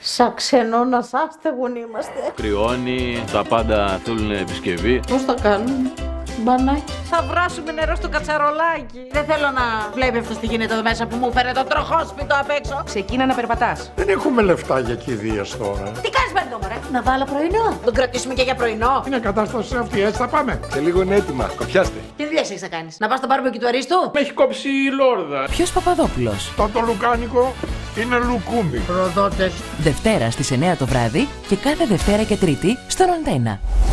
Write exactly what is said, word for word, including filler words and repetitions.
Σαν ξενώνας άστεγον είμαστε. Κρυώνει, τα πάντα θέλουν επισκευή. Πώς θα κάνουμε, μπανάκι? Θα βράσουμε νερό στο κατσαρολάκι. Δεν θέλω να βλέπει αυτό τι γίνεται εδώ μέσα που μου φέρε το τροχόσπιτο απ' έξω. Ξεκίνα να περπατάς. Δεν έχουμε λεφτά για κηδείες τώρα. Τι κάνεις πέντο μωρέ? Να βάλω πρωινό. Τον κρατήσουμε και για πρωινό. Είναι κατάσταση αυτή, έτσι θα πάμε. Σε λίγο είναι έτοιμα, κοπιάστε. Τι δουλειές έχεις να κάνεις? Να πας στο μπάρμπεκι του Αρίστου? Με έχει κόψει η λόρδα. Ποιος Παπαδόπουλος? Το, το λουκάνικο είναι λουκούμι. Προδότες. Δευτέρα στις εννιά το βράδυ και κάθε Δευτέρα και Τρίτη στον Αντένα.